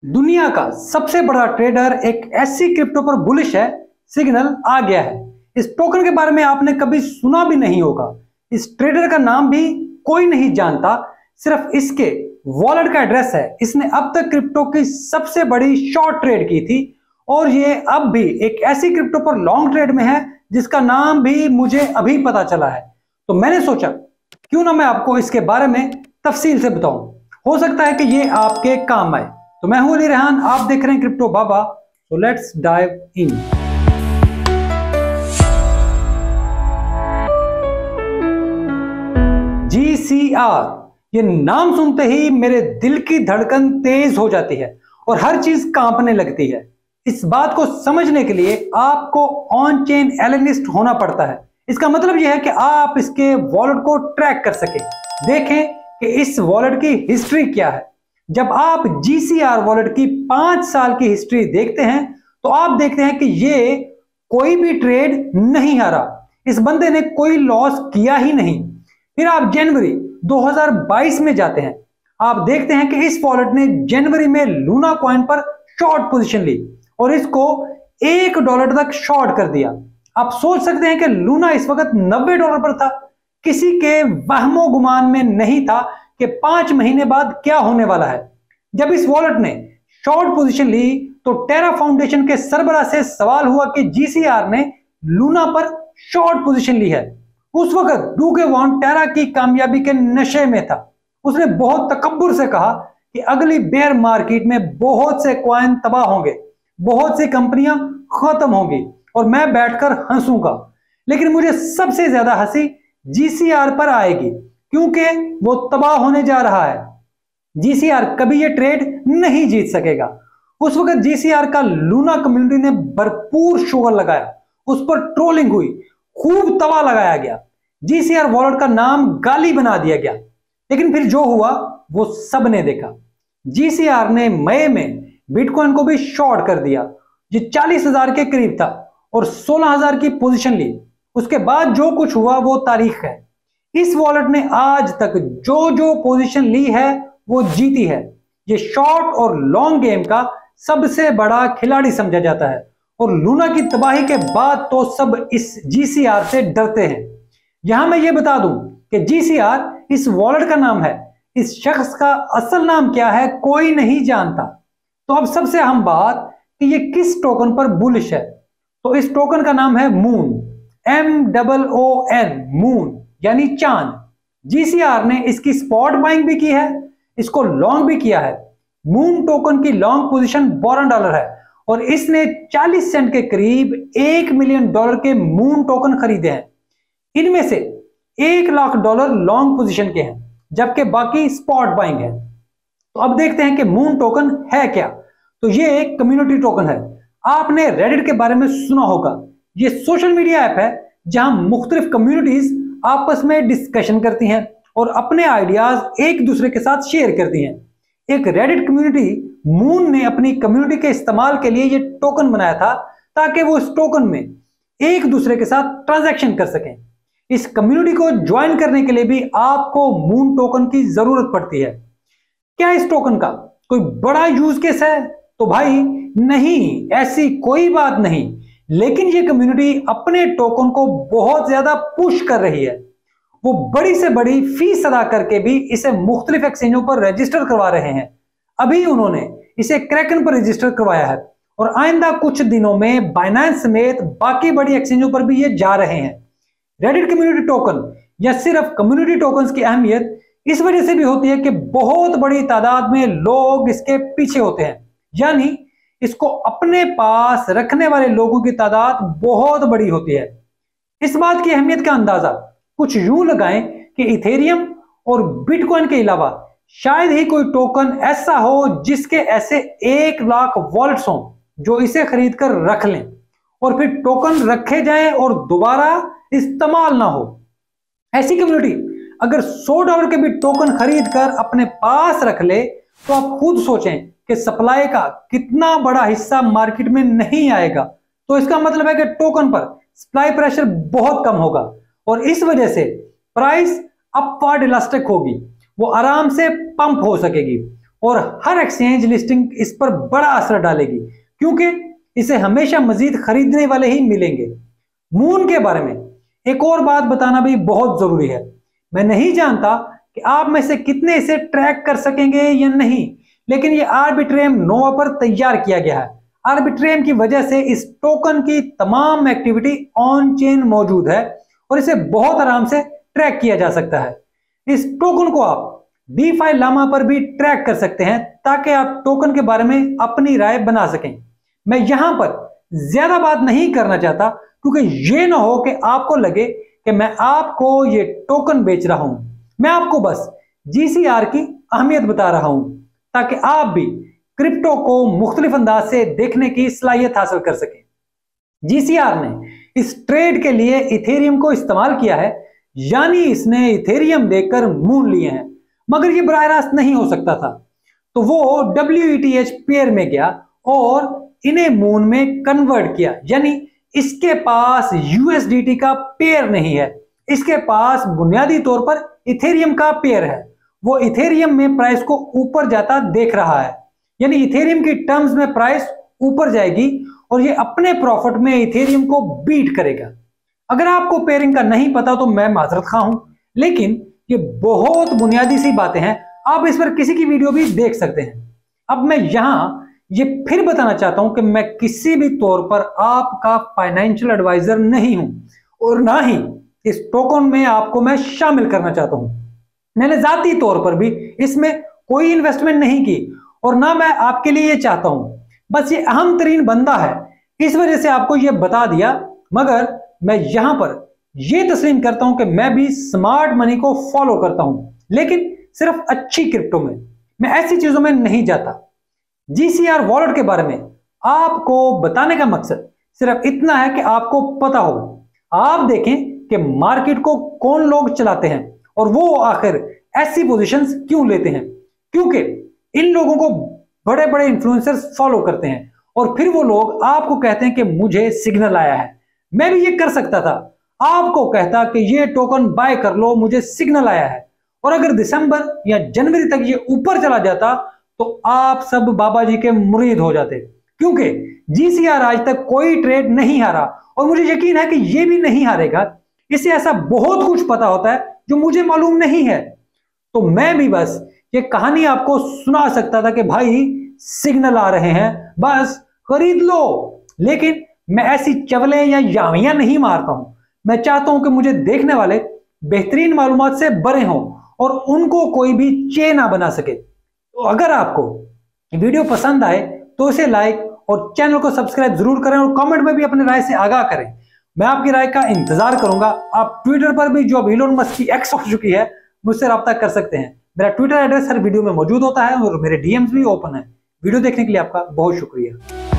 दुनिया का सबसे बड़ा ट्रेडर एक ऐसी क्रिप्टो पर बुलिश है, सिग्नल आ गया है। इस टोकन के बारे में आपने कभी सुना भी नहीं होगा। इस ट्रेडर का नाम भी कोई नहीं जानता, सिर्फ इसके वॉलेट का एड्रेस है। इसने अब तक क्रिप्टो की सबसे बड़ी शॉर्ट ट्रेड की थी और ये अब भी एक ऐसी क्रिप्टो पर लॉन्ग ट्रेड में है जिसका नाम भी मुझे अभी पता चला है। तो मैंने सोचा क्यों ना मैं आपको इसके बारे में तफसील से बताऊं, हो सकता है कि ये आपके काम आए। तो मैं हूं अली रेहान, आप देख रहे हैं क्रिप्टो बाबा। तो लेट्स डाइव इन। GCR, ये नाम सुनते ही मेरे दिल की धड़कन तेज हो जाती है और हर चीज कांपने लगती है। इस बात को समझने के लिए आपको ऑन चेन एनालिस्ट होना पड़ता है। इसका मतलब यह है कि आप इसके वॉलेट को ट्रैक कर सके, देखें कि इस वॉलेट की हिस्ट्री क्या है। जब आप GCR वॉलेट की 5 साल की हिस्ट्री देखते हैं तो आप देखते हैं कि ये कोई भी ट्रेड नहीं हारा, इस बंदे ने कोई लॉस किया ही नहीं। फिर आप जनवरी 2022 में जाते हैं, आप देखते हैं कि इस वॉलेट ने जनवरी में लूना कॉइन पर शॉर्ट पोजीशन ली और इसको $1 तक शॉर्ट कर दिया। आप सोच सकते हैं कि लूना इस वक्त $90 पर था। किसी के वहमो गुमान में नहीं था कि 5 महीने बाद क्या होने वाला है। जब इस वॉलेट ने शॉर्ट पोजीशन ली तो टेरा फाउंडेशन के सरबराह से सवाल हुआ कि GCR ने लूना पर शॉर्ट पोजीशन ली है। उस वक्त डूगे वॉन टेरा की कामयाबी के नशे में था। उसने बहुत तकब्बुर से कहा कि अगली बेयर मार्केट में बहुत से कॉइन तबाह होंगे, बहुत सी कंपनियां खत्म होंगी और मैं बैठकर हंसूंगा। लेकिन मुझे सबसे ज्यादा हंसी GCR पर आएगी क्योंकि वो तबाह होने जा रहा है। GCR कभी ये ट्रेड नहीं जीत सकेगा। उस वक्त GCR का लूना कम्युनिटी ने भरपूर शोर लगाया, उस पर ट्रोलिंग हुई, खूब तवा लगाया गया। GCR वॉलेट का नाम गाली बना दिया गया। लेकिन फिर जो हुआ वो सबने देखा। GCR ने मई में बिटकॉइन को भी शॉर्ट कर दिया, जो 40,000 के करीब था और 16,000 की पोजीशन ली। उसके बाद जो कुछ हुआ वो तारीख है। इस वॉलेट ने आज तक जो पोजीशन ली है वो जीती है। ये शॉर्ट और लॉन्ग गेम का सबसे बड़ा खिलाड़ी समझा जाता है और लूना की तबाही के बाद तो सब इस GCR से डरते हैं। यहां मैं ये बता दूं कि GCR इस वॉलेट का नाम है, इस शख्स का असल नाम क्या है कोई नहीं जानता। तो अब सबसे अहम बात कि ये किस टोकन पर बुलिश है। तो इस टोकन का नाम है मून, MOON, मून यानी चांद। GCR ने इसकी स्पॉट बाइंग भी की है, इसको लॉन्ग भी किया है। मून टोकन की लॉन्ग पोजीशन $12 है और इसने 40 सेंट के करीब $1 मिलियन के मून टोकन खरीदे हैं। इनमें से $1 लाख लॉन्ग पोजीशन के हैं, जबकि बाकी स्पॉट बाइंग है। तो अब देखते हैं कि मून टोकन है क्या। तो ये एक कम्युनिटी टोकन है। आपने रेडिट के बारे में सुना होगा। ये सोशल मीडिया ऐप है जहां मुख्तलिफ कम्युनिटीज आपस में डिस्कशन करती हैं और अपने आइडियाज एक दूसरे के साथ शेयर करती हैं। एक रेडिट कम्युनिटी मून ने अपनी कम्युनिटी के इस्तेमाल के लिए ये टोकन बनाया था ताकि वो इस टोकन में एक दूसरे के साथ ट्रांजैक्शन कर सकें। इस कम्युनिटी को ज्वाइन करने के लिए भी आपको मून टोकन की जरूरत पड़ती है। क्या इस टोकन का कोई बड़ा यूज केस है? तो भाई नहीं, ऐसी कोई बात नहीं। लेकिन ये कम्युनिटी अपने टोकन को बहुत ज्यादा पुश कर रही है। वो बड़ी से बड़ी फीस अदा करके भी इसे मुख्तलिफ एक्सचेंजों पर रजिस्टर करवा रहे हैं। अभी उन्होंने इसे क्रैकन पर रजिस्टर करवाया है और आइंदा कुछ दिनों में बाइनेंस समेत बाकी बड़ी एक्सचेंजों पर भी ये जा रहे हैं। रेडिट कम्युनिटी टोकन या सिर्फ कम्युनिटी टोकन्स की अहमियत इस वजह से भी होती है कि बहुत बड़ी तादाद में लोग इसके पीछे होते हैं, यानी इसको अपने पास रखने वाले लोगों की तादाद बहुत बड़ी होती है। इस बात की अहमियत का अंदाजा कुछ यूं लगाएं कि इथेरियम और बिटकॉइन के अलावा शायद ही कोई टोकन ऐसा हो जिसके ऐसे 1 लाख वॉलेट्स हों जो इसे खरीद कर रख लें और फिर टोकन रखे जाएं और दोबारा इस्तेमाल ना हो। ऐसी कम्युनिटी अगर $100 के भी टोकन खरीद कर अपने पास रख ले तो आप खुद सोचें कि सप्लाई का कितना बड़ा हिस्सा मार्केट में नहीं आएगा। तो इसका मतलब है कि टोकन पर सप्लाई प्रेशर बहुत कम होगा और इस वजह से प्राइस अपवर्ड इलास्टिक होगी, वो आराम से पंप हो सकेगी और हर एक्सचेंज लिस्टिंग इस पर बड़ा असर डालेगी, क्योंकि इसे हमेशा मजीद खरीदने वाले ही मिलेंगे। मून के बारे में एक और बात बताना भी बहुत जरूरी है। मैं नहीं जानता कि आप में से कितने इसे ट्रैक कर सकेंगे या नहीं, लेकिन ये आर्बिट्रेम नोवा पर तैयार किया गया है। आर्बिट्रेम की वजह से इस टोकन की तमाम एक्टिविटी ऑन चेन मौजूद है और इसे बहुत आराम से ट्रैक किया जा सकता है। इस टोकन को आप DeFi llama पर भी ट्रैक कर सकते हैं ताकि आप टोकन के बारे में अपनी राय बना सकें। मैं यहां पर ज्यादा बात नहीं करना चाहता, क्योंकि ये ना हो कि आपको लगे कि मैं आपको ये टोकन बेच रहा हूं। मैं आपको बस GCR की अहमियत बता रहा हूं ताकि आप भी क्रिप्टो को मुख्तलिफ अंदाज से देखने की सलाहियत हासिल कर सकें। GCR ने इस ट्रेड के लिए इथेरियम को इस्तेमाल किया है, यानी इसने इथेरियम देकर मून लिए हैं, मगर ये बराह रास्त नहीं हो सकता था, तो वो WETH पेयर में गया और इन्हें मून में कन्वर्ट किया। यानी इसके पास USDT का पेयर नहीं है, इसके पास बुनियादी तौर पर इथेरियम का पेयर है। वो इथेरियम में प्राइस को ऊपर जाता देख रहा है, यानी इथेरियम की टर्म्स में प्राइस ऊपर जाएगी और ये अपने प्रॉफिट में इथेरियम को बीट करेगा। अगर आपको पेयरिंग का नहीं पता तो मैं माजरत खा हूं, लेकिन ये बहुत बुनियादी सी बातें हैं, आप इस पर किसी की वीडियो भी देख सकते हैं। अब मैं यहां ये फिर बताना चाहता हूं कि मैं किसी भी तौर पर आपका फाइनेंशियल एडवाइजर नहीं हूं और ना ही इस टोकन में आपको मैं शामिल करना चाहता हूं। मैंने जाती तौर पर भी इसमें कोई इन्वेस्टमेंट नहीं की और ना मैं आपके लिए ये चाहता हूं। बस ये अहम तरीन बंदा है, इस वजह से आपको ये बता दिया। मगर मैं यहां पर ये तस्लीम करता हूं कि मैं भी स्मार्ट मनी को फॉलो करता हूं, लेकिन सिर्फ अच्छी क्रिप्टो में। मैं ऐसी चीजों में नहीं जाता। GCR वॉलेट के बारे में आपको बताने का मकसद सिर्फ इतना है कि आपको पता हो। आप देखें कि मार्केट को कौन लोग चलाते हैं और वो आखिर ऐसी पोजीशंस क्यों लेते हैं, क्योंकि इन लोगों को बड़े बड़े इन्फ्लुएंसर्स फॉलो करते हैं और फिर वो लोग आपको कहते हैं कि मुझे सिग्नल आया है। मैं भी ये कर सकता था, आपको कहता कि ये टोकन बाय कर लो, मुझे सिग्नल आया है, और अगर दिसंबर या जनवरी तक ये ऊपर चला जाता तो आप सब बाबा जी के मुरीद हो जाते, क्योंकि GCR आज तक कोई ट्रेड नहीं हारा और मुझे यकीन है कि ये भी नहीं हारेगा। इसे ऐसा बहुत कुछ पता होता है जो मुझे मालूम नहीं है। तो मैं भी बस ये कहानी आपको सुना सकता था कि भाई सिग्नल आ रहे हैं, बस खरीद लो। लेकिन मैं ऐसी चवलें या यामियां नहीं मारता हूं। मैं चाहता हूं कि मुझे देखने वाले बेहतरीन मालूमात से भरे हों और उनको कोई भी चे ना बना सके। तो अगर आपको वीडियो पसंद आए तो इसे लाइक और चैनल को सब्सक्राइब जरूर करें और कमेंट में भी अपनी राय से आगाह करें। मैं आपकी राय का इंतजार करूंगा। आप ट्विटर पर भी, जो अब इलोन मस्क की एक्स हो चुकी है, मुझसे रब्ता कर सकते हैं। मेरा ट्विटर एड्रेस हर वीडियो में मौजूद होता है और मेरे DMs भी ओपन है। वीडियो देखने के लिए आपका बहुत शुक्रिया।